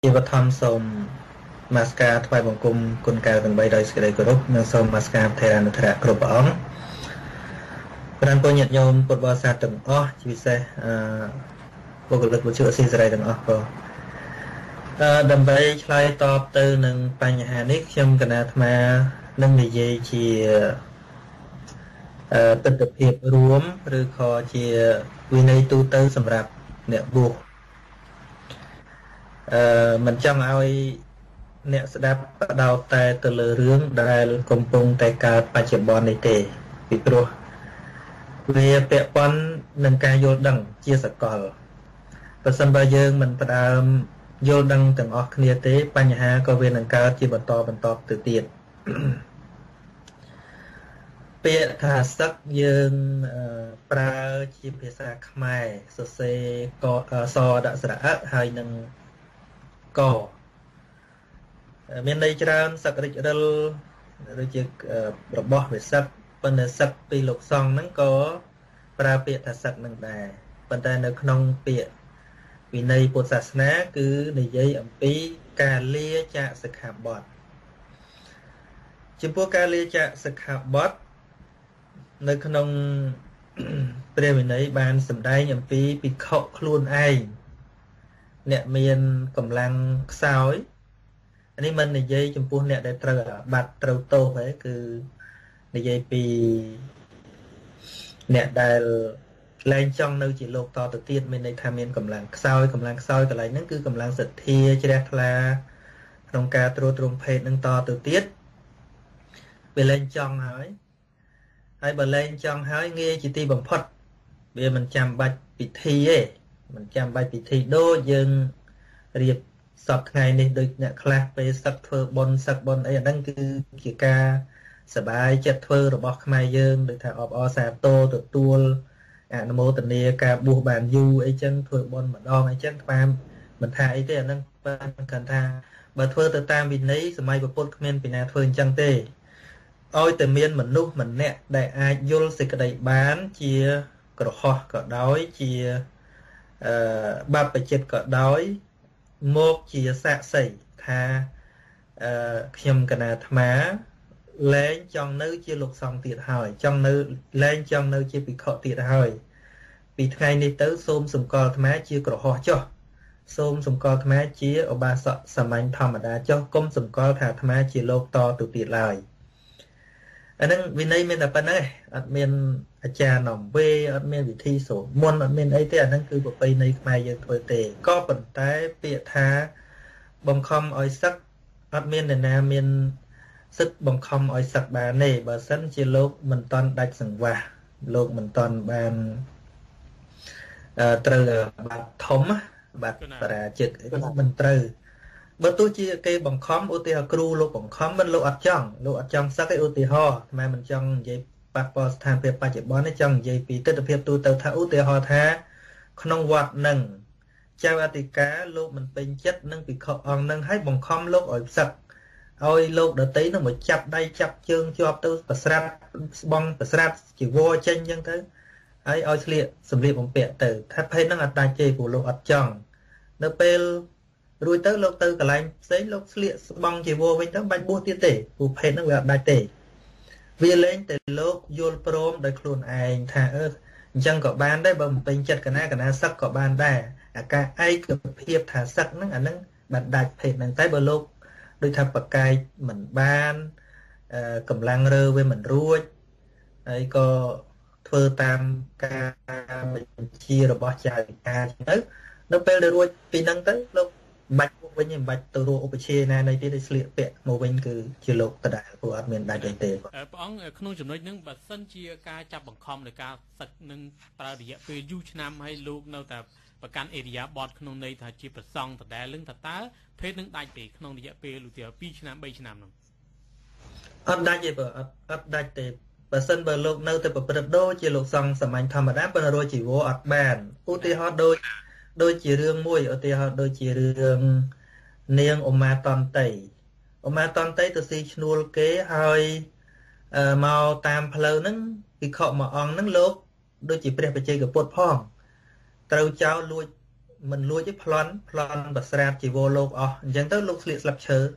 บธรรมสมมาสกาถวายบังคมคุณกาวทั้งใบโดยสกายกรุ๊ปนังสมมาสกาเทรานุทระกรุ๊ปอ๋องพระนันปญญโยมปวดบาสาตึงอ๋อชีวิตเสบุคลิกบุชุสีสไรตึงอ๋อก็ดับใบคลายตอบตื่นหนึ่งปัญหานี้ยมกันอาตมาหนึ่งในเยี่ชีเป็นตะเพียบรวมหรือคอเชียวินัยตูเตอร์สำหรับเนี่ยบุกมันจังเอาเนี่ยสดับดาวแต่ตะเลเรื่องได้กลมปงแต่การปัจจุบันในเตปิโปรเวียเปะปอนหนึ่งการโยดังเจียสกอลประสันบาเยิงมันประดามโยดังถึงออกเนียเตปัญหาก็เวียนหนึ่งการจีบต่อตื่นเตียนเปะขาสักเยิงปลาจีภาษาขมายสเซกซอดัสระหายหนึ่งก็เมียนในจานสักริจรัลหรือจะระบบเวสักเป็นสักปีหลกซองนั้นก็ปลาเปียทัศน์หนึ่งได้ปัจจัยในขนมเปียวินัยพุทธศาสนาคือในยัยอัมปีการเลี้ยจะสขาบอดจิมพวกการเลี้ยจะสขาบอดในขนมเปรียวินัยบานสำได้อัมปีปีเข้าคลุนไอเนี่ยเมียนกำลังสาวอันนี้มันในยัยจมพูเนี่ยได้เตอบัตรเตอโตไปคือในยัยปีเนี่ยได้แรงจ้องในจิตโลกต่อตัวเตี้ยมันในทำเมียนกำลังสาวกันไรนั่นคือกำลังสัตย์เทียจะได้คลาตรงการตรงเพศนั่งต่อตัวเตี้ยเป็นแรงจ้องหายให้บรรเลงจ้องหายเงี้ยจิตตีบังพอดเบี้ยมันจำบัตรปิดทีมันจำใบปิดทีโดยังเรียบสอบไงนี่โดยเนี่ยคลาไปสักเฟอร์บอลสักบอลไอ้นั่นคือกิจการสบายจัดเฟอร์ระบบขมายยังโดยถ้าออกแสบโตตัวนโมตันเนียการบูบานยูไอ้จังเฟอร์บอลเหมือนดองไอ้จังความเหมือนทาไอ้เต้นั่นเป็นการทาบัดเฟอร์ตัวตามบินนี้สมัยประพดเมียนปีนาเฟอร์จังเต้อ้อยแต่เมียนเหมือนนุ๊กเหมือนเนี่ยได้อายุสิกระไดบ้านเชียกระหอบกระด้อยเชียบาปไปเจ็ดก็ด้อยโมกจีสะใส่ทาขยมกันนาธมาแรงจังนื้อจีลูกซองตีดหอยจังนื้อแรงจังนื้อจีปีเขาตีดหอยปีไงในเต๋อส้มสมกอธมาจีกระหอจ่อส้มสมกอธมาจีอบาสสมัยธรรมดาจ่อก้มสมกอธาธมาจีโลกต่อตุตีดลายอันนั้นวินัยเมียนแต่ปนอัดเมียนอาจารย์หน่อมเวอัดเมียนวิธีโสมวนอัดเมียนไอเต้อันนั้นคือแบบไปในขมายยังถอยเตะก็ปัจจัยเปียท้าบังคอมอ้อยสักอัดเมียนเนี่ยนะเมียนซึกบังคอมอ้อยสักบาเน่บาสันจีโลกมันตอนดักสังวะโลกมันตอนบานเตอบัดทมบัดประจิตมันเตอบตู้จีเกบังคัมอุติฮะครูโลบังคัมมันโลอัดจังสักไออุติฮะทำไมมันจังยัยปักปอสถานเปียปัจจุบันนี่จังยัยปีเตอร์เพียบตัวเตอร์ท่าอุติฮะแท้ขนมวัดหนึ่งเจ้าอติกาโลกมันเป็นจัดหนึ่งปีขอหนึ่งให้บังคัมโลกอ่อยสักเอาโลกเดตีนั่งมาจับได้จับเชิงจอบตัวประสาทบังประสาทจีวอเชนยังเถอะไอเอาเฉลี่ยสำเร็จผมเปียเตอร์ถ้าเพนนั่งอัดตาเจกูโลอัดจังเนเปลรวยเตอร์โลกเตอร์กับไรเซ็งโลกเฉลี่ยบังจีวอไปทั้งใบบัวตีเตะกูเพนนั่งแบบได้เตะวิเลนแต่โลกโยนโปรมโดยครูนไอท่าจังเกาะบ้านได้บ่มเป็นจัดกันนะสักเกาะบ้านได้อาการไอกับเพียบถ่าสักนั่งอันนั้นบัดได้เพจนั่งใต้บนโลกโดยทำปากกายเหมือนบ้านกำลังเรือเว้เหมือนรู้ไอ้ก็เธอตามการบัญชีระบบจ่ายการนั้นเราไปเลยรู้ปีนั้นtớiโลกบัตรวันนี้บัตรตัวอุปเชนะในที่ได้เสียเปะโมเป็นคือจิโลกตะได้ผู้อัดเมียนได้เตะก่อนป้องขนมจำนวนนึงบัตรสั้นเชียการจับบังคอมหรือการสักนึงตราดีเพื่อยูชนำให้ลูกเนาแต่ประกันเอเดียบอดขนมในถ้าจีประซองแต่ได้ลึงแต่ตาเพศนึงได้ปีขนมดีเพื่อลูกเดียวปีชนะใบชนะนึงอัดได้เปล่าอัดได้เตะประสันเบอร์โลกเนาแต่ประโดจิโลกซองสมัยธรรมดาเป็นโรจิโวอัดแบนอุติฮอดโดยจีเรื่องมวยอุติฮอดโดยจีเรื่องเนียงอมาตอนไตตัวซีชนูลเก๋หอยมาตามเพลนั้นปีขอมาอองนั้นโลกโดยจีเปรียบไปเจอกับปวดพ่องเต้าเจ้าลุย mình lùi chứ plon bật ra chỉ vô lục chẳng tới lục liệt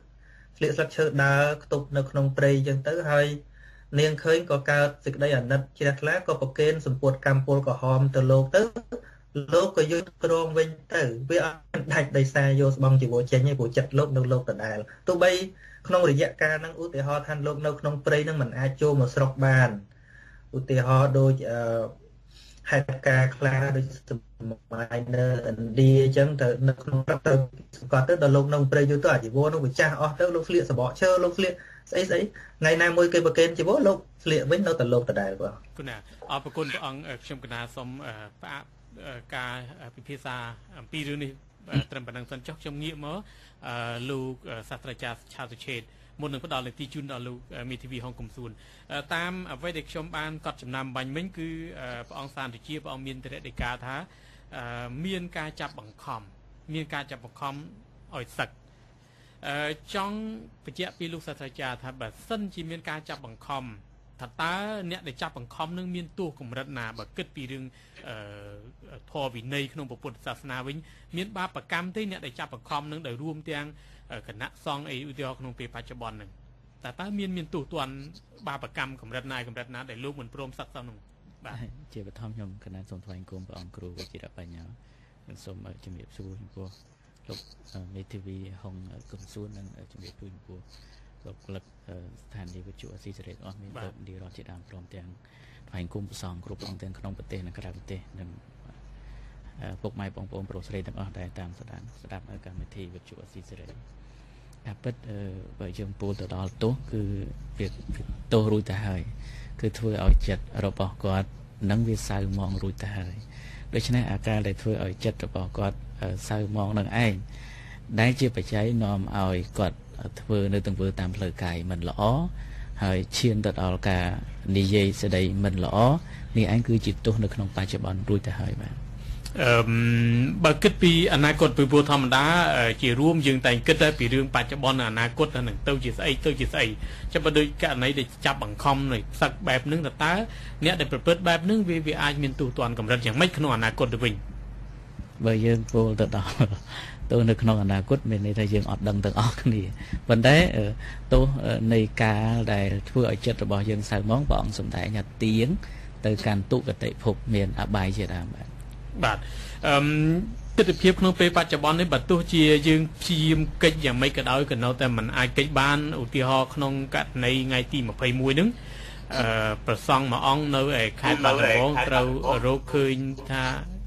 slập chớ đá tụcនៅក្នុងព្រៃចឹងទៅហើយនាងឃើញក៏កើតសេចក្តីអាណិតជ្រះថ្លាក៏ប្រកេនសម្ពុតកម្មពលក្រហមទៅលោកទៅលោកក៏យកគ្រងវិញទៅវាអត់ដាច់ដោយសារយកស្បង់ជីវរចេញឯងព្រោះចិត្តលោកនៅលោកដដែលទោះបីក្នុងរយៈកាលហ្នឹងឧទាហរណ៍ថាលោកនៅក្នុងព្រៃហ្នឹងមិនអាចចូលមកស្រុកបានឧទាហរណ៍ដូចហេតុការណ៍ខ្លះដូចសម័យនៅឥណ្ឌាអញ្ចឹងទៅនៅក្នុងព្រឹកទៅសង្កត់ទៅដល់លោកនៅព្រៃយូរទៅអាជីវរនោះវាចាស់អស់ទៅលោកស្លៀកសបកឈើលោកស្លៀកស្អីថ្ងៃណាមួយគេប្រកេនជីវរលោកស្លៀកវិញនៅតែលោកដដែលបាទគុណអរគុណព្រះអង្គខ្ញុំកណាសូមផ្អាកការពិភាក្សាអំពីរឿងនេះត្រឹមប៉ុណ្ណឹងសិនចុះខ្ញុំងាកមកលោកសាស្ត្រាចារ្យឆាវសុឆេតមុននឹងផ្ដល់លេខទីជូនដល់លោកមេធាវីហុងកំសួនតាមអ្វីដែលខ្ញុំបានកត់ចំណាំបាញ់មិញគឺព្រះអង្គសានតិជាព្រះអង្គមានតរដីកាថាមានការចាប់បង្ខំឲ្យសឹកចង់បញ្ជាក់ពីលោកសាស្ត្រាចារ្យថាបើសិនជាមានការចាប់បង្ខំថាតើអ្នកដែលចាប់បង្ខំនឹងមានទោសកម្រិតណាបើគិតពីរឿងធម៌វិន័យក្នុងពុទ្ធសាសនាវិញមានបាបកម្មទេអ្នកដែលចាប់បង្ខំនឹងដោយរួមទាំងគណៈសង្ឃអីឧទាហរណ៍ក្នុងពេលបច្ចុប្បន្នហ្នឹងតើមានទោសទណ្ឌបាបកម្មកម្រិតណាដែលលោកមិនព្រមសឹកទៅនោះបាទជាបឋមខ្ញុំគណៈសូមថ្លែងគុំព្រះអង្គគ្រូវិជាបញ្ញាសូមជំរាបសួរចំពោះលោកមេធាវីហុងកំសួននិងជំរាបសួរចំពោះលោកក្លឹកស្ថានីយវិទ្យុអស៊ីសេរីអស់មានលោកឌីរ៉តជាដើមព្រមទាំងថ្លែងគុំប្រសងគ្រប់អង្គទាំងក្នុងប្រទេសនិងក្រៅប្រទេសនិងពុកម៉ែបងប្អូនប្រុសស្រីទាំងអស់ដែលតាមស្ដាប់កម្មវិធីវិទ្យុអស៊ីសេរីការពិតបើយើងពោលទៅដល់ទោសគឺវាទោសរួចទៅហើយគឺធ្វើឲ្យចិត្តរបស់គាត់នឹងវាសៅមងរួចទៅហើយដូច្នេះអាការដែលធ្វើឲ្យចិត្តរបស់គាត់សៅមងនឹងឯងដែលជាបច្ច័យនាំឲ្យគាត់ធ្វើនៅទង្វើតាមផ្លូវកាយមិនល្អហើយឈានទៅដល់ការនិយាយស្ដីមិនល្អនេះឯងគឺជាទោសនៅក្នុងបច្ចុប្បន្នរួចទៅហើយបាទបើគិតពីអនាគតពីព្រោះធម្មតាជារួមយើងតែគិតតែពីរឿងបច្ចុប្បន្នអនាគតនឹងទៅជាស្អីចាំបើដូចករណីដែលចាប់បង្ខំនៅសឹកបែបហ្នឹងតើអ្នកដែលប្រព្រឹត្តបែបហ្នឹងវាអាចមានទោសទណ្ឌកម្រិតយ៉ាងម៉េចក្នុងអនាគតទៅវិញបើយើងពោលទៅដល់ទោសនៅក្នុងអនាគតមានន័យថាយើងអត់ដឹងទាំងអស់គ្នាប៉ុន្តែទោសនៃការដែលធ្វើឲ្យចិត្តរបស់យើងសៅហ្មងព្រះអង្គសម្ដែងថាទៀងទៅកាន់ទុគតិភពមានអបាយជាដើមបាទទិដ្ឋភាពក្នុងពេលបច្ចុប្បន្ននេះបើទោះជាយើងព្យាយាមកិច្ចយ៉ាងម៉េចក៏ដោយក៏នៅតែមិនអាចកិច្ចបានឧទាហរណ៍ក្នុងករណីថ្ងៃទី21ហ្នឹងប្រសង់មួយអង្គនៅឯខេត្តបាត់ដំបងត្រូវរកឃើញថា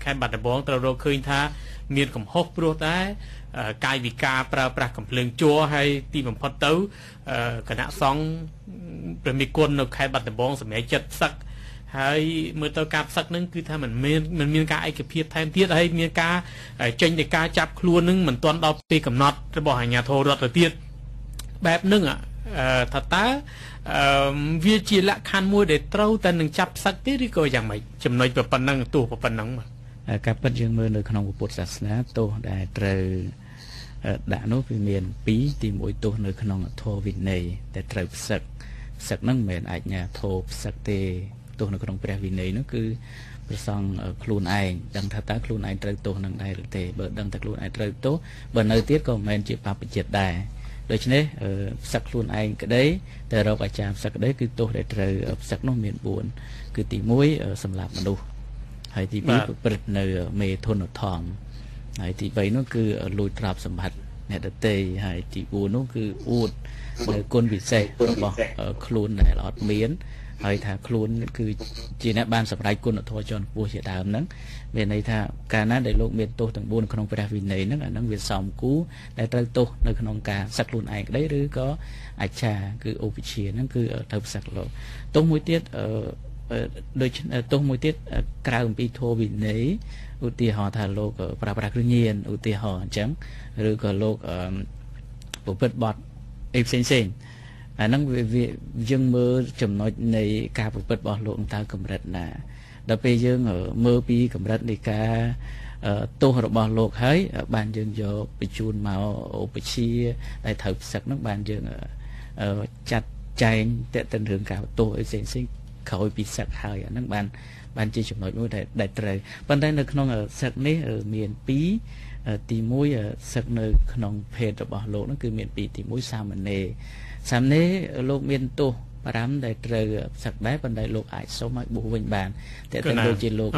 មានកំហុសព្រោះតែកាយវិការប្រើប្រាស់កំភ្លើងជ័រហើយទីបំផុតទៅគណៈសង្ឃព្រះមេគុណនៅខេត្តបាត់ដំបងសម្រេចចិត្តសឹកហើយមើលទៅការផ្សឹកហ្នឹងគឺថាมันមានការឯកភាពថែមទៀតហើយមានការចេញនៃការចាប់ខ្លួនហ្នឹងមិនទាន់ដល់ពេលកំណត់របស់អាជ្ញាធររដ្ឋទៅទៀតបែបហ្នឹងថាតើវាជាលក្ខខណ្ឌមួយដែលត្រូវតែនឹងចាប់ផ្សឹកទេឬក៏យ៉ាងម៉េចចំណុចប៉ុណ្ណឹងទោះប៉ុណ្ណឹងបាទការពិតយើងមើលនៅក្នុងពុទ្ធសាសនាទោសដែលត្រូវដាក់នោះវាមាន2ទី1ទោសនៅក្នុងធម៌វិន័យដែលត្រូវផ្សឹកហ្នឹងមិនមែនអាជ្ញាធរផ្សឹកទេទោសនៅក្នុងព្រះវិន័យនោះគឺប្រសង់ខ្លួនឯងដឹងថាតើខ្លួនឯងត្រូវទោសនឹងដែរឬទេបើដឹងថាខ្លួនឯងត្រូវទោសបើនៅទៀតក៏មិនមែនជាបាបចិត្តដែរដូច្នេះផ្សឹកខ្លួនឯងក្តីតែរកអាចារ្យផ្សឹកក្តីគឺទោសដែលត្រូវផ្សឹកនោះមាន4គឺទី1សម្លាប់មនុស្សហើយទី2ប្រព្រឹត្តនៅមេធនធម្មហើយទី3នោះគឺលួចទ្រព្យសម្បត្តិអ្នកដទៃហើយទី4នោះគឺអួតនៅគុណពិសេសរបស់ខ្លួនដែលអត់មានហើយថាខ្លួនគឺជាអ្នកបានសម្រេចគុណធម៌ជាន់ខ្ពស់ជាដើមហ្នឹងមានន័យថាកាលណាដែលលោកមានទោសទាំង4ក្នុងព្រះវិន័យហ្នឹងអាហ្នឹងវាសមគួរដែលត្រូវទោសនៅក្នុងការសឹកខ្លួនឯងក្តីឬក៏អាចារ្យគឺឧបជាហ្នឹងគឺត្រូវផ្សឹកលោកទោសមួយទៀតដូចទោសមួយទៀតក្រៅអំពីធម៌វិន័យឧទាហរណ៍ថាលោកប្រើប្រាស់គ្រឿងញៀនឧទាហរណ៍អញ្ចឹងឬក៏លោកប្រព្រឹត្តបទអីផ្សេងអាហ្នឹងវាយើងមើលចំណុចនៃការប្រព្រឹត្តរបស់លោកតើកម្រិតណាដល់ពេលយើងមើលពីកម្រិតនៃការទោសរបស់លោកហើយបានយើងយកបញ្ជូនមកឧបជាដែលត្រូវផ្សឹកហ្នឹងបានយើងចាត់ចែងតេតិនរឿងការទោសអីផ្សេងក្រោយពីសឹកហើយអាហ្នឹងបានជាចំណុចមួយដែលត្រូវប៉ុន្តែនៅក្នុងសឹកនេះមាន2ទី1សឹកនៅក្នុងភេទរបស់លោកហ្នឹងគឺមាន2ទី1សាមណេរលោកមានទោស5ដែលត្រូវសឹកដែរប៉ុន្តែលោកអាចសុំឲ្យបួសវិញបានតែដូចជាលោកឧ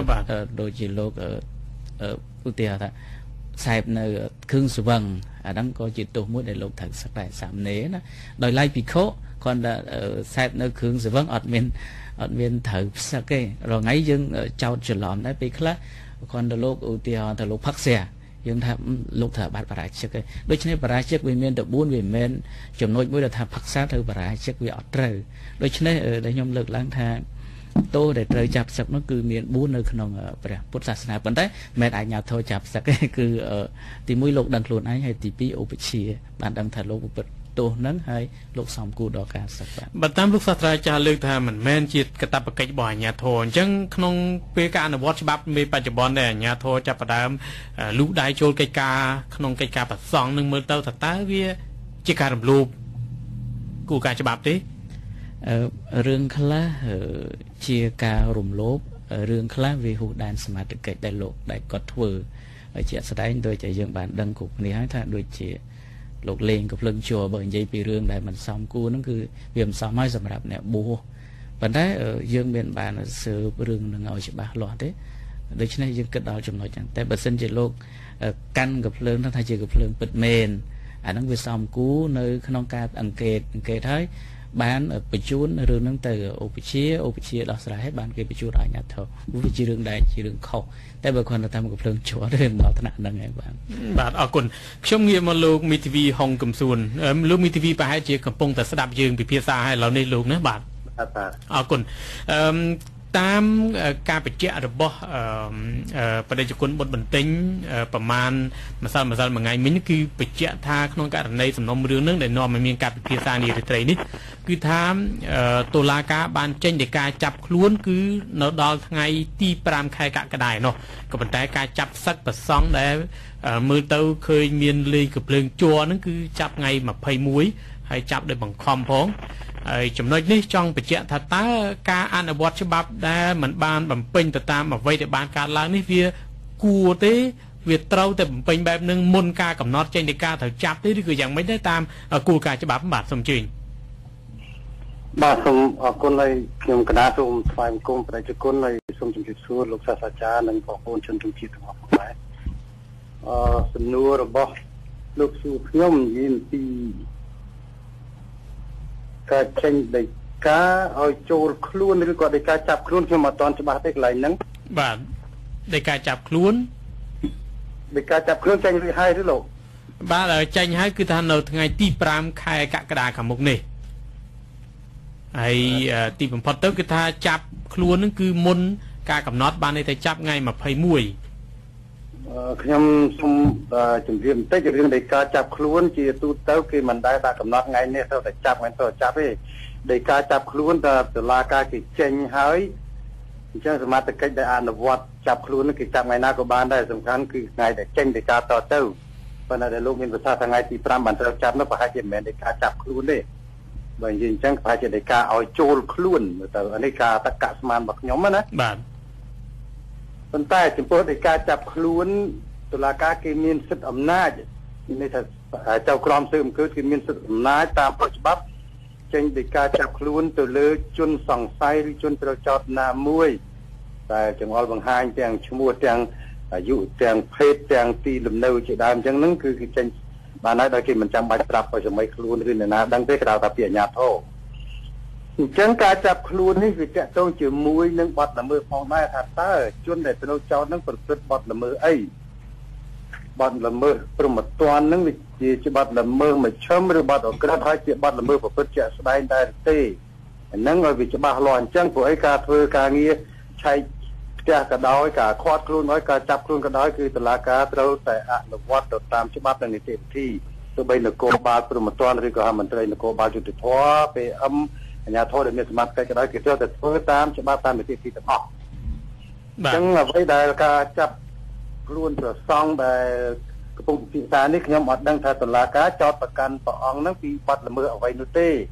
ទាហរណ៍ថាខ្សែបនៅគ្រឿងស្វឹងអាហ្នឹងក៏ជាទោសមួយដែលលោកត្រូវសឹកដែរសាមណេរណាដោយឡែកភិក្ខុគាត់ថាខ្សែបនៅគ្រឿងស្វឹងអត់មានត្រូវផ្សឹកទេរងៃយើងចោតច្រឡំដែរពេលខ្លះគាត់ទៅលោកឧទាហរណ៍ទៅលោកផឹកស្រាយើងថាលោកថាបាត់បរាជិកឯងដូច្នេះបរាជិកវាមានតែ4វាមិនមែនចំណុចមួយដែលថាផឹកសាត្រូវបរាជិកវាអត់ត្រូវដូច្នេះដែលខ្ញុំលើកឡើងថាទោសដែលត្រូវចាប់សឹកនោះគឺមាន4នៅក្នុងព្រះពុទ្ធសាសនាប៉ុន្តែមិនអាចញ៉ាំធោចាប់សឹកទេគឺទី1លោកដឹងខ្លួនឯងហើយទី2ឧបជាបានដឹងថាលោកពិតទោសហ្នឹងហើយលោកសំគូដល់ការសឹកបាទតាមលោកសាស្ត្រាចារ្យលើកថាមិនមែនជាកាតព្វកិច្ចរបស់អាជ្ញាធរអញ្ចឹងក្នុងពេលការអនុវត្តច្បាប់មេបច្ចុប្បន្នដែលអាជ្ញាធរចាប់ផ្ដើមលូកដៃចូលកិច្ចការក្នុងកិច្ចការប្រសង់នឹងមើលទៅថាតើវាជាការរំលោភគោលការណ៍ច្បាប់ទេរឿងខ្លះជាការរំលោភរឿងខ្លះវាហួសដែនសមត្ថកិច្ចដែលលោកដែលគាត់ធ្វើហើយជាក់ស្ដែងដូចជាយើងបានដឹងគ្រប់គ្នាហើយថាដូចជាលោកលេងក៏ភ្លឹងជួបើនិយាយពីរឿងដែលមិនសមគួរហ្នឹងគឺវាមិនសមហើយសម្រាប់អ្នកបួសប៉ុន្តែយើងមានបានស៊ើបរឿងនឹងឲ្យច្បាស់លាស់ទេដូច្នេះយើងគិតដល់ចំណុចហ្នឹងតែបើសិនជាលោកកាន់កំភ្លើងថាជាកំភ្លើងពិតមែនអាហ្នឹងវាសមគួរនៅក្នុងការអង្កេតហើយបានបញ្ជូនរឿងហ្នឹងទៅឧបជាដោះស្រាយឲ្យបានគេបញ្ជូនឲ្យអាជ្ញាធរវាជារឿងដែលជារឿងខុសតែបើគាត់ថាមកភ្លើងជួទៅដល់ថ្នាក់ហ្នឹងហើយបាទអរគុណខ្ញុំងាកមកលោកមីធីវីហុងកំសួនលោកមីធីវីប្រហែលជាកំពុងតែស្ដាប់យើងពិភាក្សាឲ្យឥឡូវនេះលោកណាបាទអរគុណតាមការបញ្ជាក់របស់បដិជគុណបុត្របន្ទិញប្រមាណម្សិលមួយថ្ងៃមិញគឺបញ្ជាក់ថាក្នុងករណីសំណុំរឿងនឹងដែលនាំឲ្យមានការពិភាក្សានារីត្រីនេះគឺថាតុលាការបានចេញដីកាចាប់ខ្លួនគឺនៅដល់ថ្ងៃទី5ខែកក្កដានោះក៏ប៉ុន្តែការចាប់សឹកប្រសង់ដែលមើលទៅឃើញមានលេខកំភ្លើងជួរហ្នឹងគឺចាប់ថ្ងៃ21ហើយចាប់ដោយបង្ខំផងហើយចំណុចនេះចង់បញ្ជាក់ថាតើការអនុវត្តច្បាប់ដែលមិនបានបំពេញទៅតាមអ្វីដែលបានកើតឡើងនេះវាគួរទេវាត្រូវតែបំពេញបែបនឹងមុនការកំណត់ចេញដីកាត្រូវចាប់ទេឬក៏យ៉ាងម៉េចដែរតាមគោលការណ៍ច្បាប់បាទសូមជឿបាទសូមអរគុណហើយខ្ញុំកណាសូមថ្លែងគុំប្រជាជនហើយសូមជម្រាបសួរលោកសាស្ត្រាចារ្យនិងបងប្អូនជនជាតិទាំងអស់ផងដែរសំណួររបស់លោកសួរខ្ញុំនិយាយពីការចេញដីកាឲ្យចូលខ្លួនឬក៏ដីកាចាប់ខ្លួនខ្ញុំអត់ទាន់ច្បាស់ទេកន្លែងហ្នឹងបាទដីកាចាប់ខ្លួនចេញរួចហើយឬលោកបាទចេញហើយគឺថានៅថ្ងៃទី5ខែកក្កដាខាងមុខនេះហើយទីបំផុតទៅគឺថាចាប់ខ្លួននឹងគឺមុនការកំណត់បានតែចាប់ថ្ងៃ21 ខ្ញុំសូមជម្រាបបន្តិចរឿងដីកាចាប់ខ្លួនជាទូទៅគេមិនដែលដាក់កំណត់ថ្ងៃនេះទៅតែចាប់មិនទៅចាប់ទេដីកាចាប់ខ្លួនតើតុលាការគេចេញហើយអញ្ចឹងសមត្ថកិច្ចដែលអនុវត្តចាប់ខ្លួនគេចាប់ថ្ងៃណាក៏បានដែរសំខាន់គឺថ្ងៃដែលចេញដីកាតទៅប៉ុន្តែលោកមានប្រសាសន៍ថ្ងៃទី5បានត្រូវចាប់នោះប្រហែលជាមិនមែនដីកាចាប់ខ្លួនទេបើនិយាយអញ្ចឹងប្រហែលជាដីកាឲ្យចូលខ្លួនទៅនេះការតកស្មានរបស់ខ្ញុំណាបាទប៉ុន្តែចំពោះដីកាចាប់ខ្លួនតុលាការគេមានសិទ្ធិអំណាចនេះថាចៅក្រមស៊ើបអង្កេតគេមានសិទ្ធិអំណាចតាមច្បាប់ចេញដីកាចាប់ខ្លួនទៅលើជនសង្ស័យឬជនត្រូវចោទណាមួយតែចង្អុលបង្ហាញទាំងឈ្មោះទាំងអាយុទាំងភេទទាំងទីលំនៅជាដើមអញ្ចឹងហ្នឹងគឺគេចេញបានហើយដោយគេមិនចាំបាច់ប្រាប់ឲ្យសម័យខ្លួនឬអ្នកណាដឹងទេក្រៅតែពីអាជ្ញាធរអញ្ចឹងការចាប់ខ្លួននេះវាតកតងជាមួយនឹងបទល្មើសផងដែរថាតើជនដែលត្រូវចោទនឹងប្រព្រឹត្តបទល្មើសអីបទល្មើសព្រហ្មទណ្ឌនឹងវាជាបទល្មើសមជ្ឈិមឬបទអក្រិតហើយជាបទល្មើសប្រព្រឹត្តជាក់ស្ដែងដែរទេហ្នឹងឲ្យវាច្បាស់លាស់អញ្ចឹងព្រោះអីការធ្វើការងារឆែកផ្ទះក៏ដោយការខាត់ខ្លួនហើយការចាប់ខ្លួនក៏ដោយគឺតុលាការត្រូវតែអនុវត្តទៅតាមច្បាប់និងនីតិវិធីទោះបីនគរបាលព្រហ្មទណ្ឌឬក៏មន្ត្រីនគរបាលយុតិធធម៌ PM អាជ្ញាធរដែលមានសមត្ថកិច្ចក៏ដោយគេត្រូវតែធ្វើតាមច្បាប់តាមនីតិវិធីទាំងអស់អញ្ចឹងអ្វីដែលការចាប់ខ្លួនប្រសង់ដែលកំពុងពិភាក្សានេះខ្ញុំអត់ដឹងថាតុលាការចោទប្រកាន់ព្រះអង្គហ្នឹងពីបទល្មើសអ្វីនោះទេ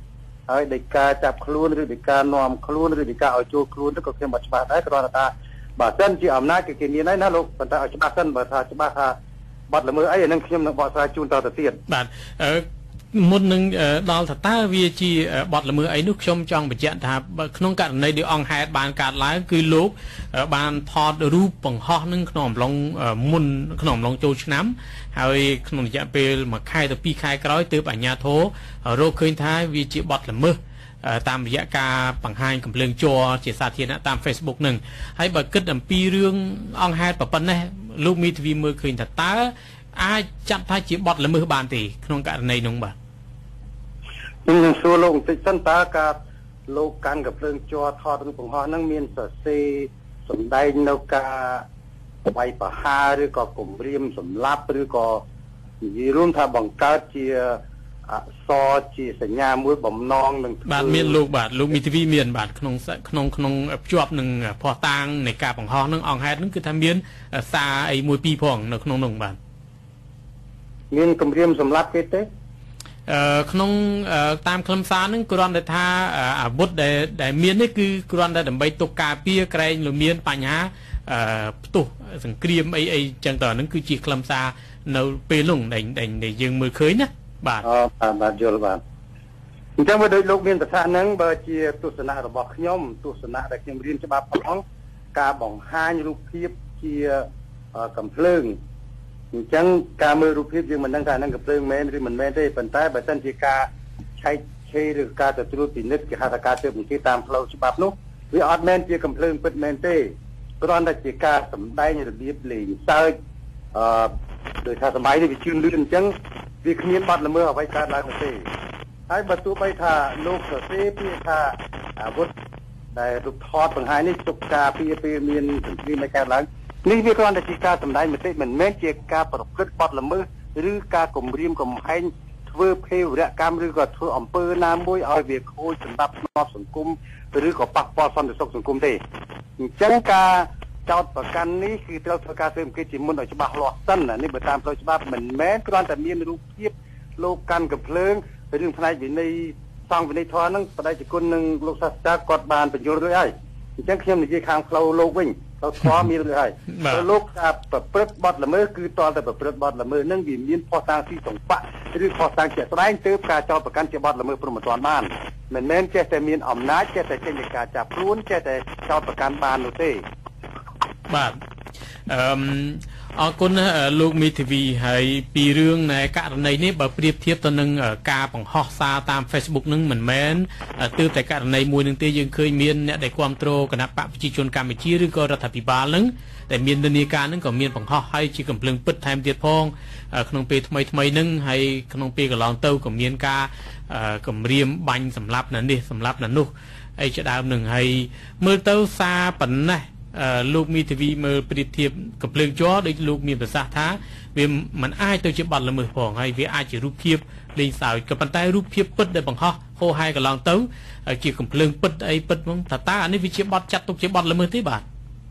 ហើយដោយការចាប់ខ្លួនឬដោយការនាំខ្លួនឬដោយការឲ្យចូលខ្លួនទៅក៏ខ្ញុំមិនច្បាស់ដែរគ្រាន់តែថាបើសិនជាអំណាចគេមានហើយណាលោកប៉ុន្តែឲ្យច្បាស់សិនបើថាច្បាស់ថាបាត់ល្មើសអីអានឹងខ្ញុំនឹងបកស្រាយជូនតទៅទៀតបាទមុននឹងដល់ថាតើវាជាបទល្មើសអីនោះខ្ញុំចង់បញ្ជាក់ថាក្នុងករណីដែលអង្គហេតុបានកើតឡើងគឺលោកបានថតរូបបង្ហោះនឹងក្នុងអំឡុងមុនក្នុងអំឡុងចូលឆ្នាំហើយក្នុងរយៈពេល1ខែទៅ2ខែក្រោយទើបអាជ្ញាធររកឃើញថាវាជាបទល្មើសតាមរយៈការបង្ហាញកំភ្លើងជ័រជាសាធារណៈតាម Facebook នឹងហើយបើគិតអំពីរឿងអង្គហេតុប៉ុណ្ណេះលោកមីទ្វីមើលឃើញថាតើអាចចាត់ថាជាបទល្មើសបានទេក្នុងករណីនោះបាទខ្ញុំសួរលោកបន្តិចសិនតើការលោកកាន់កំភ្លើងជ័រថតរូបបង្ហោះហ្នឹងមានសរសេរសម្ដែងនៅការវាយប្រហារឬក៏គំរាមសម្លាប់ឬក៏និយាយរួមថាបង្កើតជាអក្សរជាសញ្ញាមួយបំណងនឹងបាទមានលោកមីធីវីមានបាទក្នុងភ្ជាប់នឹងភស្តុតាងនៃការបង្ហោះនឹងអង្គហេតុនឹងគឺថាមានសារអីមួយពីរផងនៅក្នុងនោះបាទមានគម្រាមសម្លាប់គេទេក្នុងតាមខ្លឹមសារនឹងគ្រាន់តែថាអាវុធដែលមាននេះគឺគ្រាន់តែដើម្បីទុកការពារក្រែងលោកមានបញ្ហាផ្ទុះសង្គ្រាមអីចឹងតើហ្នឹងគឺជាខ្លឹមសារនៅពេលនោះដែលយើងមើលឃើញណាបាទបាទយល់បាទអញ្ចឹងបើដូចលោកមានប្រសាសន៍ហ្នឹងបើជាទស្សនៈរបស់ខ្ញុំទស្សនៈដែលខ្ញុំរៀនច្បាប់ផងការបង្ហាញរូបភាពជាកំភ្លើងអញ្ចឹងការមើលរូបភាពយើងមិនដឹងថាហ្នឹងកំភ្លើងមែនឬមិនមែនទេប៉ុន្តែបើសិនជាការឆែកឆេរឬការទទួលពិនិត្យគេហៅថាការស៊ើបអង្កេតតាមផ្លូវច្បាប់នោះវាអត់មែនជាកំភ្លើងពិតមែនទេគ្រាន់តែជាការសម្ដែងរបៀបលេងសើចដោយថាសម័យនេះវាជឿនលឿនអញ្ចឹងវាគ្មានបាត់ល្មើសអ្វីកើតឡើងទេហើយបើទោះបីថាលោកសរសេរពាក្យថាអាវុធដែលរូបថតបង្ហាញនេះទុកការពារពេលមានសង្គ្រាមកើតឡើងនេះវាគ្រាន់តែជាការសម្ដែងមតិមិនមែនជាការប្រព្រឹត្តបទល្មើសឬការគំរាមកំហែងធ្វើភេរវកម្មឬក៏ធ្វើអំពើណាមួយឲ្យវាខូចសម្ដាប់ធ្នាប់សង្គមឬក៏ប៉ះពាល់សន្តិសុខសង្គមទេអញ្ចឹងការចោទប្រកាន់នេះគឺត្រូវធ្វើការស៊ើបអង្កេតជាមុនឲ្យច្បាស់លាស់សិននេះបើតាមផ្លូវច្បាប់មិនមែនគ្រាន់តែមានរូបភាពលោកកាន់កំភ្លើងរឿងផ្នែកវិន័យសង្ឃវិន័យធម៌ហ្នឹងបដិជគុណនឹងលោកសាស្ត្រាចារ្យគាត់បានបញ្យល់រួចហើយអញ្ចឹងខ្ញុំនិយាយខាងផ្លូវលោកវិញផ្លូវធម៌មានរួចហើយព្រោះលោកការប្រព្រឹត្តបទល្មើសគឺតលតែប្រព្រឹត្តបទល្មើសហ្នឹងវាមានភស្តុតាងទីសង្វាក់ឬភស្តុតាងជាក់ស្ដែងទើបការចោទប្រកាន់ជាបទល្មើសព្រមមិនទាន់បានមិនមែនចេះតែមានអំណាចចេះតែចេញពីការចាប់ខ្លួនចេះតែចោទប្រកាន់បាននោះទេបាទអរគុណលោកមីធីវីហើយពីរឿងនៃករណីនេះបើប្រៀបធៀបទៅនឹងការបង្ហោះសារតាម Facebook នឹងមិនមែនទើបតែករណីមួយនឹងទេយើងឃើញមានអ្នកដែលគ្រប់គ្រងគណៈបកប្រជាជនកម្ពុជាឬក៏រដ្ឋាភិបាលនឹងតែមាននានាការនឹងក៏មានបង្ហោះហើយជាកំភ្លើងពិតថែមទៀតផងក្នុងពេលថ្មីនឹងហើយក្នុងពេលកន្លងទៅក៏មានការគម្រាមបាញ់សម្លាប់ណានេះសម្លាប់ណានោះអីជាដើមនឹងហើយមើលទៅសារប៉ុណ្ណេះលោកមីធីវីមើលប្រៀបធៀបកំភ្លើងជ័រដូចលោកមានប្រសាសន៍ថាវាមិនអាចទៅជាបទល្មើសផងហើយវាអាចជារូបភាពលេងសើចក៏ប៉ុន្តែរូបភាពពិតដែលបង្ហោះហូរហែកន្លងទៅជាកំភ្លើងពិតអីពិតហ្នឹងតើអានេះវាជាបទចាត់ទុកជាបទល្មើសទេបាទ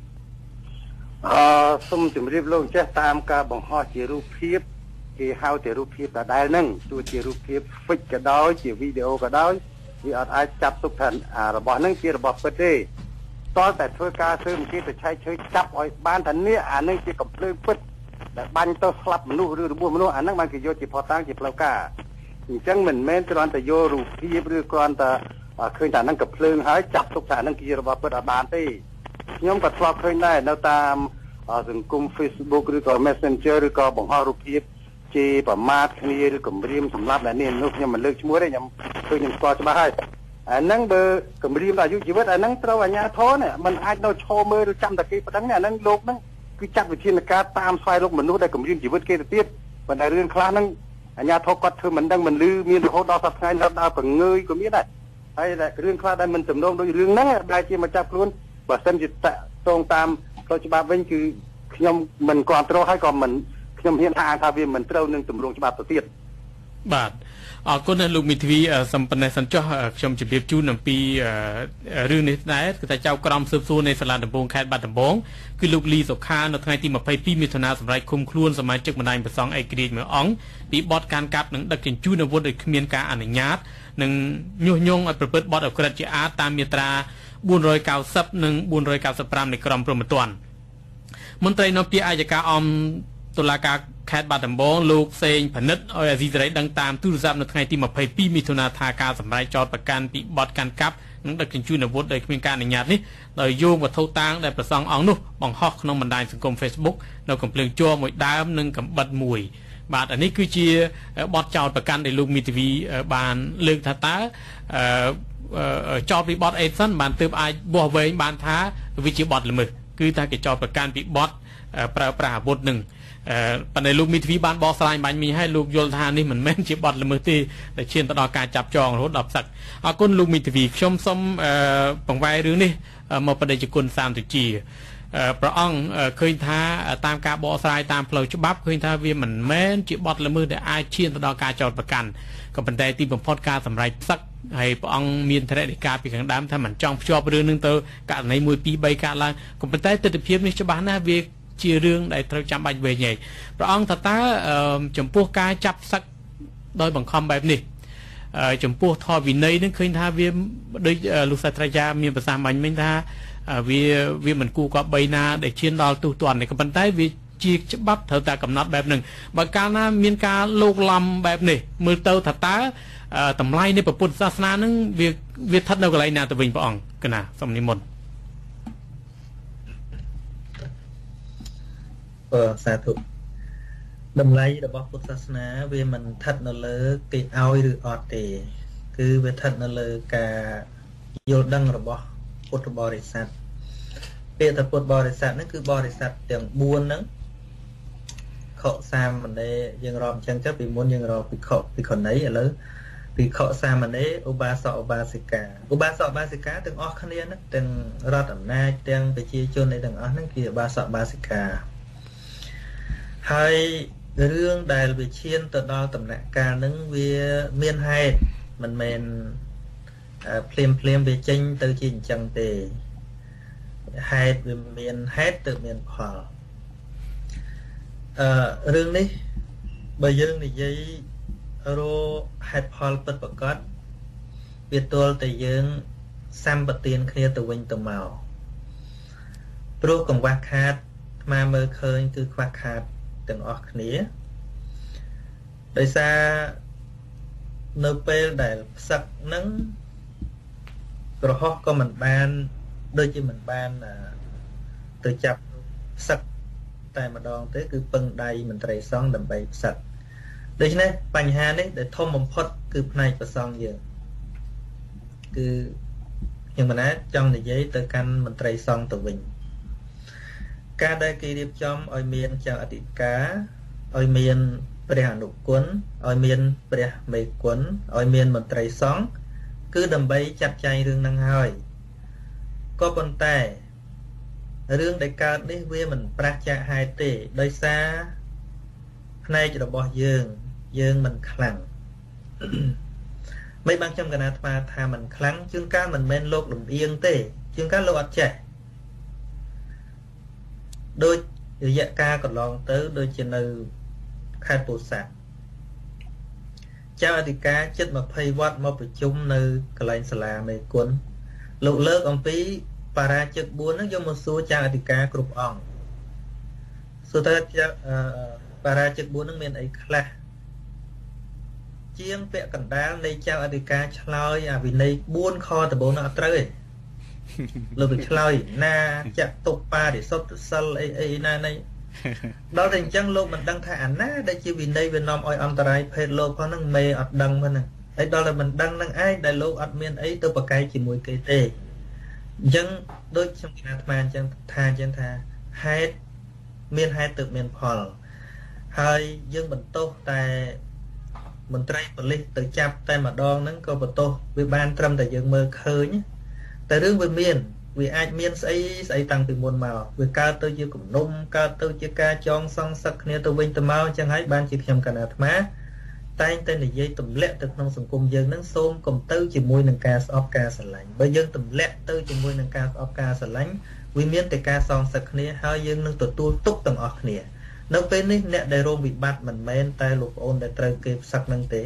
សូមជម្រាបលោកចេះតាមការបង្ហោះជារូបភាពគេហៅតែរូបភាពដដែលហ្នឹងទោះជារូបភាព fake ក៏ដោយជាវីដេអូក៏ដោយវាអត់អាចចាប់ទុកថារបស់ហ្នឹងជារបស់ពិតទេតើតែធ្វើការស៊ើបអង្កេតទៅឆែកឆើយចាប់ឲ្យបានថានេះអានឹងជាកំភ្លើងពិតដែលបាញ់ទៅស្លាប់មនុស្សឬរបួសមនុស្សអានឹងបានគេយកជាផតតាំងជាផ្លូវការអញ្ចឹងមិនមែនគ្រាន់តែយករូបភាពឬគ្រាន់តែឃើញថានឹងកំភ្លើងហើយចាប់ទុកថានឹងជារបស់ពិតអត់បានទេខ្ញុំក៏ធ្លាប់ឃើញដែរនៅតាមសង្គម Facebook ឬក៏ Messenger ឬក៏បង្ហោះរូបភាពជាប្រមាថគ្នាឬគម្រាមសម្លាប់អ្នកនេះនោះខ្ញុំមិនលើកឈ្មោះទេខ្ញុំឃើញខ្ញុំស្គាល់ច្បាស់ហើយអាហ្នឹងបើគម្រាមដល់អាយុជីវិតអាហ្នឹងត្រូវអាជ្ញាធរនេះมันអាចនៅឈរមើលឬចាំតែគេប៉ុណ្ណឹងអាហ្នឹងលោកហ្នឹងគឺចាត់វិធានការតាមស្វែងរកមនុស្សដែលគម្រាមជីវិតគេទៅទៀតប៉ុន្តែរឿងខ្លះហ្នឹងអាជ្ញាធរគាត់ធ្វើមិនដឹងមិនលឺមានរហូតដល់សប្តាហ៍ថ្ងៃដល់ប្រងើយក៏មានដែរហើយរឿងខ្លះដែលមិនទំនងដូចរឿងហ្នឹងដែលជាមកចាប់ខ្លួនបើសិនជាតាក់ទងតាមផ្លូវច្បាប់វិញគឺខ្ញុំមិនគ្រប់គ្រងហើយក៏មិនខ្ញុំហ៊ានថាវាមិនត្រូវនឹងទម្រង់ច្បាប់ទៅទៀតបាទអរគុណលោកមីធីវីសំប៉ុណ្ណេះសិនចុះខ្ញុំជម្រាបជូនអំពីរឿងនេះដែរគឺថាចៅក្រមស៊ើបសួរនៃសាលាដំបងខេត្តបាត់ដំបងគឺលោកលីសុខានៅថ្ងៃទី22មិថុនាសម្រាប់ឃុំខ្លួនសមាជិកបណ្ដាញប្រសង់ឯករាជ្យមួយអង្គពីបទកាន់កាប់និងដឹកជញ្ជូនអាវុធដោយគ្មានការអនុញ្ញាតនឹងញុះញង់ឲ្យប្រព្រឹត្តបទអក្រិតជាអាតតាមមាត្រា490និង495នៃក្រមព្រហ្មទណ្ឌមន្ត្រីនាំពាក្យអัยការអមតុលាការខេត្តបាត់ដំបងលោកសេងផនិតឲ្យអាស៊ីសេរីដឹងតាមទូរស័ព្ទនៅថ្ងៃទី22មិថុនាថាការសម្រេចចោទប្រកាន់ពីបទកាន់កាប់និងដឹកជញ្ជូនអាវុធដោយគ្មានការអនុញ្ញាតនេះដោយយោងវត្ថុតាងដែលប្រសង់អង្គនោះបង្ហោះក្នុងបណ្ដាញសង្គម Facebook នៅកំភ្លើងជ័រមួយដើមនិងកំបិតមួយបាទអានេះគឺជាបទចោទប្រកាន់ដែលលោកមីធីវីបានលើកថាតើចោទពីបទអេសិនបានទើបអាចបោះវែងបានថាវាជាបទល្មើសគឺថាគេចោទប្រកាន់ពីបទប្រើប្រាស់អាវុធនឹងប៉ុន្តែលោកមីធីវីបានបកស្រាយបាញ់មិញឲ្យលោកយល់ថានេះមិនមែនជាបទល្មើសទេតែឈានទៅដល់ការចាប់ចងរហូតដល់ផ្សឹកអរគុណលោកមីធីវីខ្ញុំសូមបង្វែររឿងនេះមកបដិជគុណសាមទុជាព្រះអង្គឃើញថាតាមការបកស្រាយតាមផ្លូវច្បាប់ឃើញថាវាមិនមែនជាបទល្មើសដែលអាចឈានទៅដល់ការចោទប្រកាន់ក៏ប៉ុន្តែទីបំផុតការសម្រេចផ្សឹកហើយព្រះអង្គមានធរណីការពីខាងដើមថាមិនចង់ភ្ជាប់រឿងនឹងទៅករណី1 2 3កើតឡើងក៏ប៉ុន្តែទស្សនវិជ្ជានេះច្បាស់ណាស់វាជារឿងដែលត្រូវចាំបាច់វែងឯងព្រះអង្គថាតើចំពោះការចាប់ផ្សឹកដោយបង្ខំបែបនេះចំពោះធម៌វិន័យនឹងឃើញថាវាដូចលោកសាស្ត្រាចារ្យមានប្រសាសន៍បាញ់មិញថាវាមិនគួរគប្បីណាដែលឈានដល់ទូទាត់នេះក៏ប៉ុន្តែវាជាច្បាប់ត្រូវតែកំណត់បែបហ្នឹងបើកាលណាមានការលោកឡំបែបនេះមើលទៅថាតើតម្លៃនៃពុទ្ធសាសនានឹងវាស្ថិតនៅកន្លែងណាទៅវិញព្រះអង្គកណាសូមនិមន្តសាធុតម្លៃរបស់ពុទ្ធសាសនាវាមិនស្ថិតនៅលើគេឲ្យឬអត់ទេគឺវាស្ថិតនៅលើការយល់ដឹងរបស់ពុទ្ធបរិស័ទពាក្យថាពុទ្ធបរិស័ទហ្នឹងគឺបរិស័ទទាំង4ហ្នឹងខុសាមណេរយើងរាប់អញ្ចឹងទៅពីមុនយើងរាប់ពីខុនៃឥឡូវពីខុសាមណេរឧបាសកឧបាសិកាទាំងអស់គ្នាហ្នឹងទាំងរដ្ឋអំណាចទាំងប្រជាជនឯទាំងអស់ហ្នឹងគឺឧបាសកឧបាសិកាហើយរឿងដែលវាឈានទៅដល់ដំណាក់កាលហ្នឹងវាមានហេតុមិនមែនភ្លាមវាចេញទៅជាអញ្ចឹងទេហេតុវាមានហេតុទៅមានផលរឿងនេះបើយើងនិយាយរកហេតុផលពិតប្រាកដវាទល់តែយើងសម្បទានគ្នាទៅវិញទៅមកព្រោះកង្វះខាតអាត្មាមើលឃើញគឺខ្វះខាតទាំងអស់គ្នាដោយសារនៅពេលដែលផ្សឹកហ្នឹងក្រហោះក៏មិនបានដូចជាមិនបានទៅចាប់ផ្សឹកតែម្ដងទេគឺពឹងដៃមន្ត្រីសង្ឃដើម្បីផ្សឹកដូច្នេះបញ្ហានេះដែលធំបំផុតគឺផ្នែកប្រសង់យើងគឺខ្ញុំមិនអាចចង់និយាយទៅកាន់មន្ត្រីសង្ឃទៅវិញការដែលគេរៀបចំឲ្យមានចៅអធិការឲ្យមានព្រះអនុគុណឲ្យមានព្រះមេគុណឲ្យមានមន្ត្រីសង្ឃគឺដើម្បីចាត់ចែងរឿងហ្នឹងហើយក៏ប៉ុន្តែរឿងដែលកើតនេះវាមិនប្រះចាកហេតុទេដោយសារផ្នែករបស់យើងមិនខ្លាំងមិនបានខ្ញុំកណាថ្មថាមិនខ្លាំងជួនកាលមិនមែនលោកលំអៀងទេជួនកាលលោកអត់ចេះដូចរយៈកាលកន្លងទៅដូចជានៅខេត្តពោធិ៍សាត់ចៅអធិការជិត20វត្តមកប្រជុំនៅកន្លែងសាលាមេគុណលោកលើកអំពីបរាជិក4ហ្នឹងយកមកសួរចៅអធិការគ្រប់អង្គសួរថាបរាជិក4ហ្នឹងមានអីខ្លះជាងពាក់កណ្ដាលនៃចៅអធិការឆ្លើយអាវិន័យ4ខដំបូងនោះអត់ត្រូវទេលោកទៅឆ្លើយណាចាក់ទុបបារិសុទ្ធសិលអីណានេះដល់តែអញ្ចឹងលោកមិនដឹងថាអាណាដែលជាវិន័យវានាំឲ្យអន្តរាយភេទលោកផងហ្នឹងមេអត់ដឹងហ្នឹងហើយដល់តែមិនដឹងនឹងឯងដែលលោកអត់មានអីទៅប្រកែកជាមួយគេទេអញ្ចឹងដូចខ្ញុំអាត្មាអញ្ចឹងថាហេតុមានហេតុទើបមានផលហើយយើងបន្ទោសតែមន្ត្រីប៉ូលីសទៅចាប់តែម្ដងហ្នឹងក៏បន្ទោសវាបានត្រឹមតែយើងមើលឃើញតែរឿងវាអាចមានស្អីតាំងពីមុនមកវាកើតទៅជាគំនុំកើតទៅជាការចងសងសឹកគ្នាទៅវិញទៅមកអញ្ចឹងហើយបានជាខ្ញុំកណ្ដាអាត្មាតែងតែនិយាយទម្លាក់ទៅក្នុងសង្គមយើងហ្នឹងសូមកុំទៅជាមួយនឹងការស្អប់ការស្រឡាញ់បើយើងទម្លាក់ទៅជាមួយនឹងការស្អប់ការស្រឡាញ់វាមានតែការសងសឹកគ្នាហើយយើងនឹងទទួលទុកទាំងអស់គ្នានៅពេលនេះអ្នកដែលរងវិបត្តិមិនមែនតែលោកប្អូនដែលត្រូវគេផ្សឹកនឹងទេ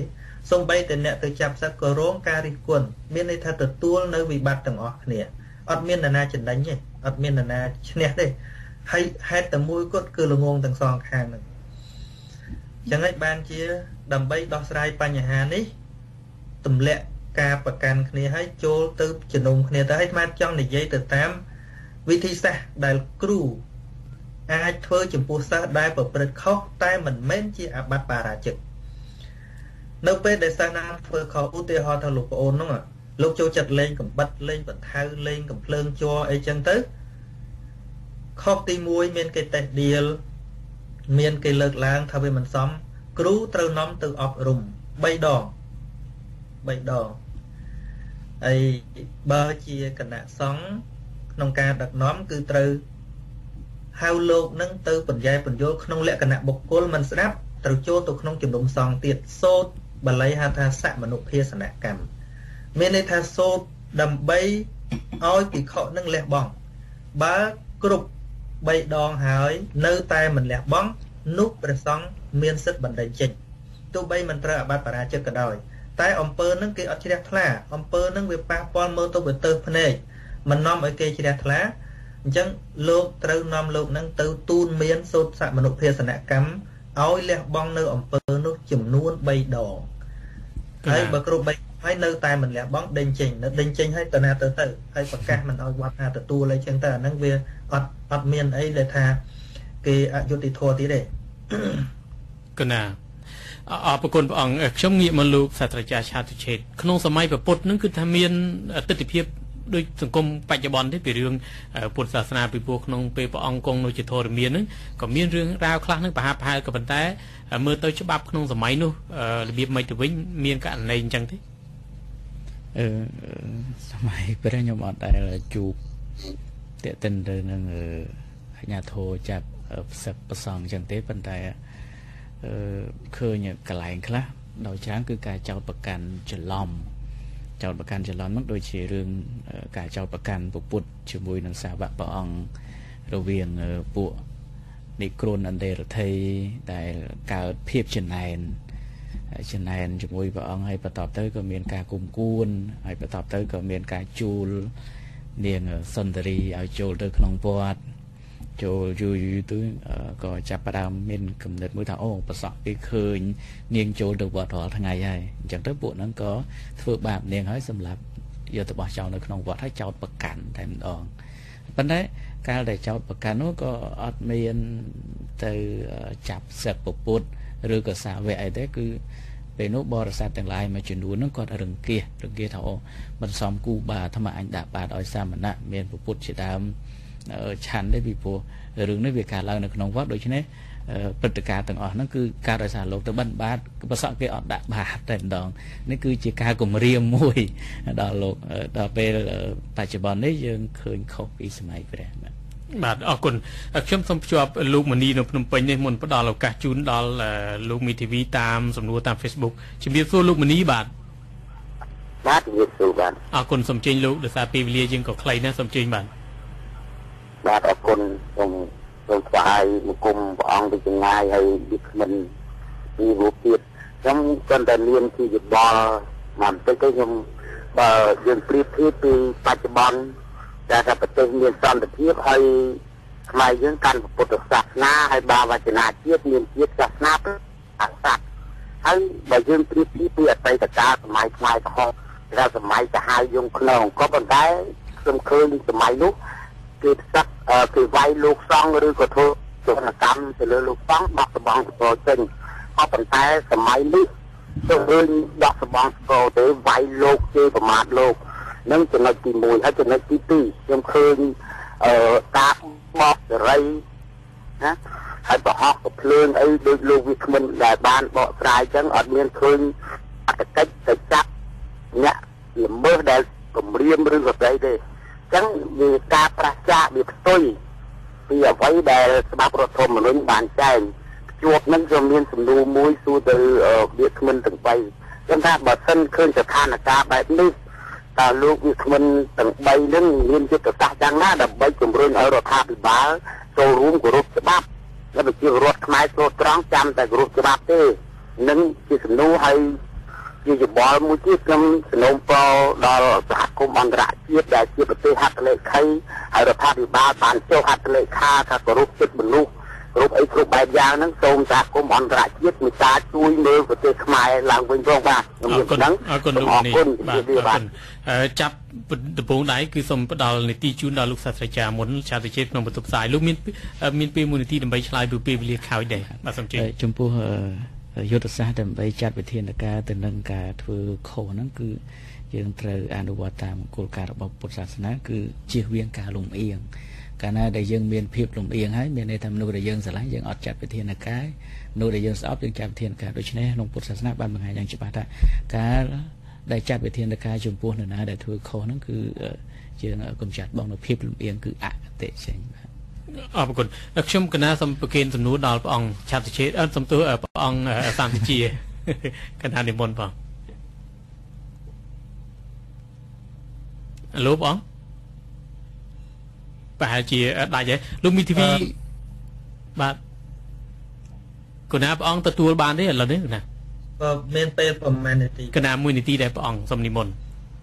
សំបីតែអ្នកទៅចាប់សត្វក៏រងការរិះគន់មានន័យថាទទួលនៅវិបត្តិទាំងអស់គ្នាអត់មាននរណាចំណេញទេអត់មាននរណាឈ្នះទេហើយហេតុតែមួយគត់គឺល្ងងទាំងសងខាងហ្នឹងចឹងហើយបានជាដើម្បីដោះស្រាយបញ្ហានេះទម្លាក់ការប្រកាន់គ្នាឲ្យចូលទៅជំនុំគ្នាទៅឲ្យស្មាតចង់និយាយទៅតាមវិធីសាស្ត្រដែលគ្រូអាចធ្វើចំពោះសិស្សដែលប្រព្រឹត្តខុសតែមិនមែនជាអាបត្តិបរាជិកនៅពេលដែលសិស្សណាធ្វើខុសឧទាហរណ៍ថាលោកប្អូនហ្នឹងលោកចូលចិត្តលេងកំបិតលេងបន្ថៅលេងកំភ្លើងជ័រអីចឹងទៅខុសទី1មានគេតេស្តដៀលមានគេលើកឡើងថាវាមិនសមគ្រូត្រូវនាំទៅអប់រំ3 ដងហើយបើជាគណៈសង្ឃក្នុងការដឹកនាំគឺត្រូវហៅលោកនឹងទៅបញ្ញែបញ្យល់ក្នុងលក្ខណៈបុគ្គលមិនស្ដាប់ត្រូវចូលទៅក្នុងជំនុំសង្ឃទៀតសូត្របាលីហៅថាសមនុភាសនកម្មមានន័យថាសូត្រដើម្បីឲ្យភិក្ខុនឹងលះបង់បើគ្រប់3 ដងហើយនៅតែមិនលះបង់នោះព្រះសង្ឃមានសិទ្ធិបណ្ដេញចេញទោះបីមិនត្រូវអាបត្តិបរាជិកក៏ដោយតែអំពើនឹងគេអត់ជ្រះថ្លាអំពើនឹងវាប៉ះពាល់មើលទៅវាទៅភ្នែកមិននាំឲ្យគេជ្រះថ្លាអញ្ចឹងលោកត្រូវនាំលោកនឹងទៅទូនមានសូត្រសមនុភាសនកម្មឲ្យលះបង់នៅអំពើនោះចំនួន3 ដងហើយបើគ្រប់3ហើយនៅតែមិនលះបង់ដេញចេញហើយតើណាទៅហើយប្រកាសមិនឲ្យវត្តណាទទួលអីចឹងទៅអាហ្នឹងវាអត់មានអីដែលថាគេអយុត្តិធម៌ទៀតទេកណាអរគុណព្រះអង្គខ្ញុំងាកមកលោកសាស្ត្រាចារ្យឆាតុឆេតក្នុងសម័យពុទ្ធនឹងគឺថាមានទស្សនវិជ្ជាដូចសង្គមបច្ចុប្បន្នទេពីរឿងពុទ្ធសាសនាពីព្រោះក្នុងពេលព្រះអង្គគង់នៅជាធរមានហ្នឹងក៏មានរឿងរ៉ាវខ្លះហ្នឹងប្រហាក់ប្រហែលក៏ប៉ុន្តែមើលទៅច្បាប់ក្នុងសម័យនោះរបៀបមិនទៅវិញមានករណីអញ្ចឹងទេសម័យព្រះខ្ញុំអត់ដែលជួបតេតិនទៅនឹងអាជ្ញាធរចាប់ផ្សឹកប្រសងអញ្ចឹងទេប៉ុន្តែឃើញកន្លែងខ្លះដោយច្រើនគឺការចោទប្រកាន់ច្រឡំហ្នឹងដូចជារឿងការចោទប្រកាន់ពុទ្ធជាមួយនឹងសាវកព្រះអង្គរវាងពួកនិគ្រនអន្តរថីដែលកើតភាពចំណែនជាមួយព្រះអង្គហើយបន្ទាប់ទៅក៏មានការគុំគួនហើយបន្ទាប់ទៅក៏មានការជួលនាងសុន្ទរីឲ្យចូលទៅក្នុងវត្តចូលយូរទៅក៏ចាប់ផ្ដើមមានគំនិតមួយថាអូប្រសក់គេឃើញនាងចូលទៅវត្តរាល់ថ្ងៃហើយអញ្ចឹងទៅពួកហ្នឹងក៏ធ្វើបាបនាងហើយសម្រាប់យកទៅបោះចោលនៅក្នុងវត្តហើយចោតប្រកាន់តែម្ដងប៉ុន្តែកាលដែលចោតប្រកាន់នោះក៏អត់មានទៅចាប់សឹកពុទ្ធឬក៏សាវកអីទេគឺពេលនោះបរិស័ទទាំងឡាយមួយចំនួនហ្នឹងគាត់រង្គៀសថាអូមិនសមគូបាអាត្មាអញដាក់បាតឲ្យសាមណៈមានពុទ្ធជាដើមឆាន់ទេពីព្រោះរឿងនេះវាកើតឡើងនៅក្នុងវត្តដូច្នេះព្រឹត្តិការណ៍ទាំងអស់ហ្នឹងគឺការដោយសារលោកទៅបិណ្ឌបាតប្រសក់គេអត់ដាក់បាតតែម្ដងនេះគឺជាការគម្រាមមួយដល់លោកដល់ពេលបច្ចុប្បន្ននេះយើងឃើញខុសពីសម័យព្រះបាទអរគុណខ្ញុំសូមភ្ជាប់លោកមនីនៅភ្នំពេញនេះមុនផ្ដល់ឱកាសជូនដល់លោកមីធីវីតាមសំណួរតាម Facebook ជំរាបសួរលោកមនីបាទជំរាបសួរបាទអរគុណសូមជើញលោកដោយសារពេលវេលាយើងក៏ខ្លីណាស់សូមជើញបាទអរគុណសូមថ្វាយបង្គំព្រះអង្គពីចម្ងាយហើយពីមិនពីរូបទៀតខ្ញុំគាត់តែមានជាយោបល់មកបន្តិចទៅខ្ញុំបើយើងប្រៀបធៀបពីបច្ចុប្បន្នតែថាប្រទេសមានសន្តិភាពហើយខ្មែរយើងកាន់ពុទ្ធសាសនាហើយបាវចនាជាតិមានជាតិសាសនាអាសាសហើយបើយើងប្រៀបធៀបពីអតីតកាលសម័យខ្មែរក្រហមដែលសម័យសាហាវយងក្នុងក៏ប៉ុន្តែខ្ញុំឃើញសម័យនោះគេផ្សឹកគេវាយលោកសង្ឃឬក៏ធ្វើទស្សនកម្មទៅលើលោកសង្ឃដោះស្បង់ស្គរចេញក៏ប៉ុន្តែសម័យនេះទៅឃើញដោះស្បង់ស្គរទៅវាយលោកជេរប្រមាថលោកនឹងចំណុចទី1ហើយចំណុចទី2ខ្ញុំឃើញការបោកសេរីណាហើយប្រហោះកភ្លើងអីដូចលោកវិក្មិនដែលបានបកស្រាយអញ្ចឹងអត់មានឃើញអត្តកិច្ចទៅចាប់អ្នកល្មើសដែលគម្រាមឬក៏ស្អីទេចឹងវាការប្រឆាំងវាផ្ទុយពីអ្វីដែលច្បាប់រដ្ឋធម្មនុញ្ញបានចែងជួបនឹងក៏មានសំណួរមួយសួរទៅវាគ្មិនទាំង3ចឹងថាបើសិនឃើញស្ថានភាពបែបនេះតើលោកវាគ្មិនទាំង3នឹងមានយុទ្ធសាស្ត្រយ៉ាងណាដើម្បីជំរុញឲ្យរដ្ឋាភិបាលចូលរួមគោរពច្បាប់และប្រជារដ្ឋខ្មែរចូលត្រង់ចាំតែគោរពច្បាប់ទេនឹងជាសំណួរឲ្យជាយោបល់មួយទៀតខ្ញុំសំណូមពរដល់សហគមន៍អន្តរជាតិដែលជាប្រទេសហត្ថលេខីហើយរដ្ឋាភិបាលបានចុះហត្ថលេខាថាគោរពសិទ្ធិមនុស្សគ្រប់អីគ្រប់បែបយ៉ាងហ្នឹងសូមសហគមន៍អន្តរជាតិមេត្តាជួយមើលប្រទេសខ្មែរឡើងវិញផងបាទខ្ញុំមានប៉ុណ្ណឹងអរគុណលោកនេះបាទចាប់ដំបូងដៃគឺសូមផ្ដល់នីតិជូនដល់លោកសាស្ត្រាចារ្យមុនឆាតជាតិក្នុងបន្ទប់ផ្សាយលោកមានពេលមួយនីតិដើម្បីឆ្លើយពីពេលវេលាខោចដែរបាទសូមជម្រាបចំពោះយុទ្ធសាស្ត្រដើម្បីចាត់វិធានការទៅនឹងការធ្វើខុសហ្នឹងគឺយើងត្រូវអនុវត្តតាមគោលការណ៍របស់ពុទ្ធសាសនាគឺជៀសវាងការលំអៀងកាលណាដែលយើងមានភាពលំអៀងហើយមានន័យថាមនុស្សដែលយើងស្រឡាញ់យើងអត់ចាត់វិធានការមនុស្សដែលយើងស្អប់យើងចាត់វិធានការដូច្នេះក្នុងពុទ្ធសាសនាបានបង្ហាញយ៉ាងច្បាស់ថាការដែលចាត់វិធានការចំពោះនរណាដែលធ្វើខុសហ្នឹងគឺយើងកំចាត់បងនៅភាពលំអៀងគឺអកតេចេញបាទអរគុណខ្ញុំកណាសូមប្រគេនសំណួរដល់ព្រះអង្គឆាតិជាតិសំទោសព្រះអង្គសន្តិជាកណានិមន្តបងលោកបងប្រហែលជាដាច់ហើយលោកមីធីវីបាទកណាព្រះអង្គទទួលបានទេឥឡូវនេះណាមានពេលប្រហែលនាទីកណា1នាទីដែរព្រះអង្គសូមនិមន្ត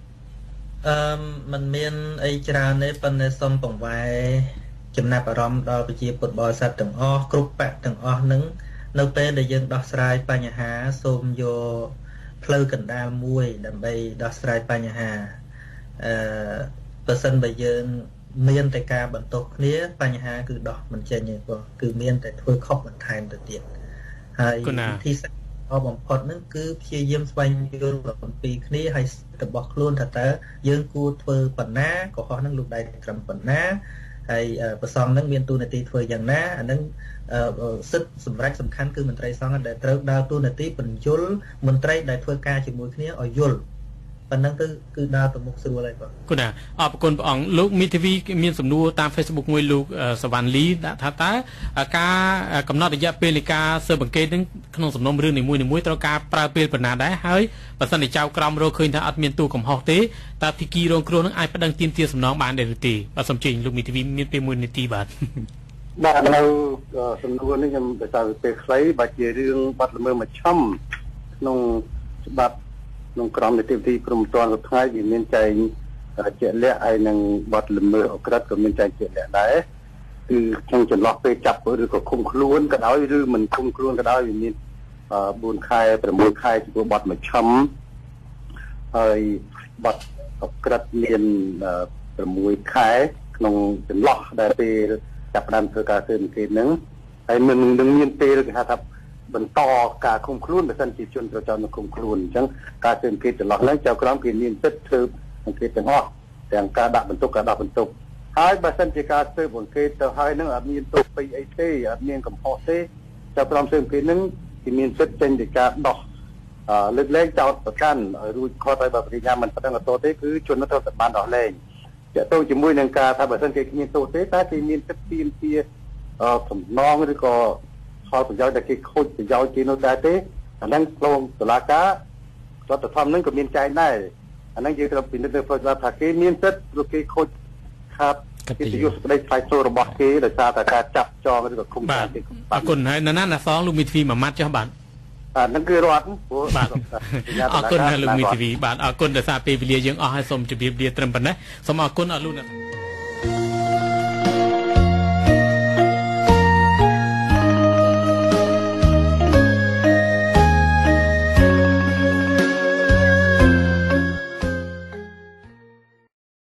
มันមានអីច្រើនទេប៉ុន្តែសូមបង្វែរចំណាប់អារម្មណ៍ដល់ប្រជាពុទ្ធបរិស័ទទាំងអស់គ្រប់បកទាំងអស់ហ្នឹងនៅពេលដែលយើងដោះស្រាយបញ្ហាសូមយកផ្លូវកណ្ដាលមួយដើម្បីដោះស្រាយបញ្ហាបើសិនបើយើងមានតែការបន្ទោសគ្នាបញ្ហាគឺដោះមិនចេញទេព្រោះគឺមានតែធ្វើខុសបន្ថែមទៅទៀតហើយវិធីសាស្ត្របំផុតហ្នឹងគឺព្យាយាមស្វែងយល់អំពីគ្នាហើយរបស់ខ្លួនថាតើយើងគួរធ្វើប៉ុណ្ណាកុហកហ្នឹងលោកដៃត្រឹមប៉ុណ្ណាហើយប្រសងហ្នឹងមានតួនាទីធ្វើយ៉ាងណាអាហ្នឹងសិទ្ធិសម្រាប់សំខាន់គឺមន្ត្រីសង្ឃដែលត្រូវដើរតួនាទីបញ្យលមន្ត្រីដែលធ្វើការជាមួយគ្នាឲ្យយល់ប៉ុណ្ណឹងគឺដើរទៅមុខស្រួលហើយបងគុណអរគុណព្រះអង្គលោកមីធីវីមានសំណួរតាម Facebook មួយលោកសវណ្ណលីដាក់ថាតើការកំណត់រយៈពេលនៃការស៊ើបអង្កេតនឹងក្នុងសំណុំរឿងនីមួយៗត្រូវការប្រើពេលប៉ុណ្ណាដែរហើយបើសិនជាចៅក្រមរកឃើញថាអត់មានទូកំហុសទេតើភាគីរងគ្រោះនឹងអាចប្តឹងទាមទារសំណងបានដែរឬទេបាទសូមជើញលោកមីធីវីមានពេល1នាទីបាទនៅសំណួរនេះខ្ញុំដោយសារពេលខ្លីបើជារឿងបាត់ល្មើសមួយឆំក្នុងច្បាប់ក្នុងក្រមនីតិវិធីព្រំប្រទានរបស់ថ្ងៃវាមានចែងជាក់លាក់ហើយនឹងបាត់ល្មើសអក្រិតក៏មានចែងជាក់លាក់ដែរគឺក្នុងចន្លោះពេលចាប់ឬក៏ឃុំខ្លួនក៏ដោយឬមិនឃុំខ្លួនក៏ដោយវាមាន4ខែ6ខែចំពោះបាត់មួយឆំហើយបាត់អក្រិតមាន6ខែក្នុងចន្លោះដែលពេលចាប់ផ្ដើមធ្វើការស៊ើបអង្កេតហ្នឹងហើយមិននឹងមានពេលគេហៅថាបន្តការឃុំខ្លួនបើសិនជាជនត្រូវចោទនៅឃុំខ្លួនអញ្ចឹងការស៊ើបអង្កេតចន្លោះហ្នឹងចៅក្រមគេមានសិទ្ធិធ្វើអង្កេតទាំងអស់ទាំងការដាក់បន្ទុកការដាក់បន្ទុកហើយបើសិនជាការស៊ើបអង្កេតទៅហើយហ្នឹងអត់មានទោសពីអីទេអត់មានកំហុសទេចៅក្រមស៊ើបអង្កេតហ្នឹងគេមានសិទ្ធិចេញពីការដោះលើកលែងចោទប្រកាន់ឲ្យរួចខុសហើយបើប្រញ្ញាមិនប្រដឹងអត់ទោសទេគឺជននោះត្រូវបានដោះលែងចាក់ទៅជាមួយនឹងការថាបើសិនគេគ្មានទោសទេតែគេមានសិទ្ធិទាមទារសំណងឬក៏ផលប្រយោជន៍ដែលគេខូចប្រយោជន៍គេនោះតែទេអាហ្នឹងក្នុងតុលាការរដ្ឋធម្មនុញ្ញក៏មានចែងដែរអាហ្នឹងយើងត្រូវពិនិត្យលើផ្លូវច្បាប់ថាគេមានសិទ្ធិព្រោះគេខូចខាតកិត្តិយសស្ដីថ្លៃថ្នូររបស់គេដោយសារតែការចាប់ចងឬក៏ឃុំខ្លួនគេអរគុណហើយណាសងលោកមីធីវីមួយម៉ាត់ចុះបាទហ្នឹងគឺរដ្ឋព្រោះបាទអរគុណលោកមីធីវីបាទអរគុណដោយសារពេលវេលាយើងអស់ហើយសូមជម្រាបលាត្រឹមប៉ុណ្ណេះសូមអរគុណអរលោក